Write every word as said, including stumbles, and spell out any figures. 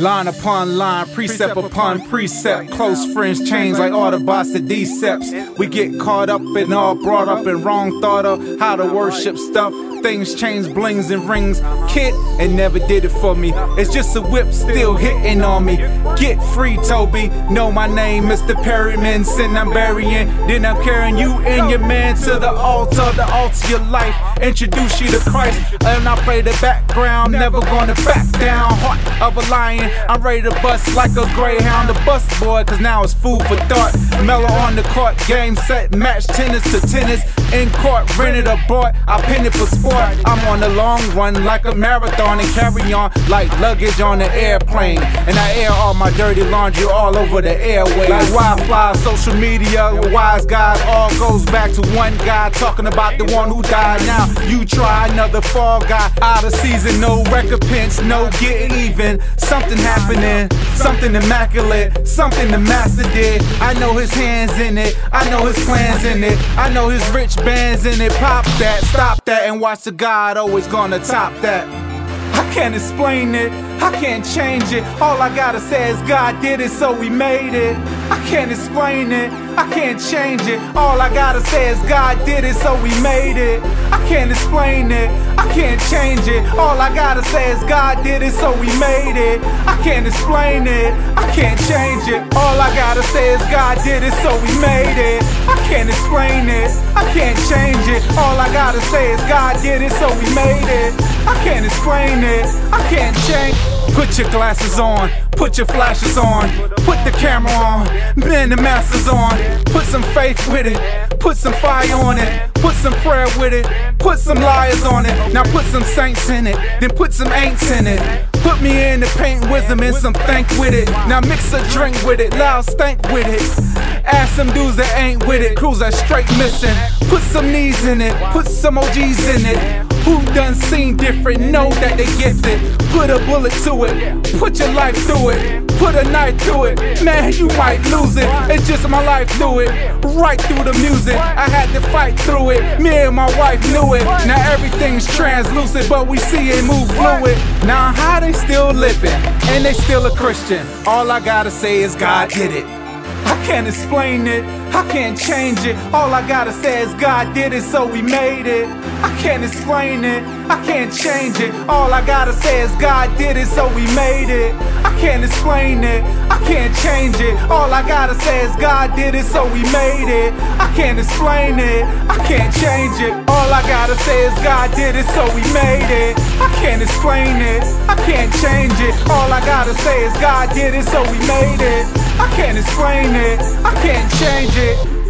Line upon line, precept upon precept. Close friends change like Autobots to Decepts. We get caught up and all brought up and wrong thought of how to worship stuff. Things change, blings and rings. Kid, it never did it for me. It's just a whip still hitting on me. Get free, Toby. Know my name, Mister Perryman. Sin I'm burying. Then I'm carrying you and your man to the altar. The altar your life. Introduce you to Christ. And I play the background. Never gonna back down. Heart of a lion. I'm ready to bust like a greyhound. The bust boy, cause now it's food for thought. Mellow on the court. Game set. Match tennis to tennis. In court, rented or bought. I pin it for sport. I'm on the long run like a marathon and carry on like luggage on the airplane. And I air all my dirty laundry all over the airways. Like Wi-Fi, social media, wise guys, all goes back to one guy talking about the one who died. Now you try another fall guy. Out of season, no recompense, no getting even. Something happening, something immaculate, something the master did. I know his hands in it, I know his plans in it, I know his rich bands in it. Pop that, stop that, and watch the God always gonna top that. I can't explain it, I can't change it. All I gotta say is God did it, so we made it. I can't explain it, I can't change it. All I gotta say is God did it, so we made it. I can't explain it, I can't change it. All I gotta say is God did it, so we made it. I can't explain it, I can't change it. All I gotta say is God did it, so we made it. I can't explain it, I can't change it. All I gotta say is God did it, so we made it. I can't explain it, I can't change. Put your glasses on, put your flashes on, put the camera on, man the masters on. Put some faith with it, put some fire on it, put some prayer with it, put some liars on it. Now put some saints in it, then put some ain'ts in it. Put me in the paint wisdom and some thank with it. Now mix a drink with it, loud stank with it. Ask some dudes that ain't with it, crews that straight missing. Put some knees in it, put some O Gs in it. Who done seen different, know that they gifted. Put a bullet to it, put your life through it. Put a knife through it, man you might lose it. It's just my life through it, right through the music. I had to fight through it, me and my wife knew it. Now everything's translucent, but we see it move fluid. Now how they still living, and they still a Christian. All I gotta say is God did it. I can't explain it, I can't change it. All I gotta say is God did it, so we made it. I can't explain it, I can't change it. All I gotta say is God did it, so we made it. I can't explain it, I can't change it. All I gotta say is God did it, so we made it. I can't explain it, I can't change it. All I gotta say is God did it, so we made it. I can't explain it, I can't change it. All I gotta say is God did it, so we made it. I can't explain it, I can't change it.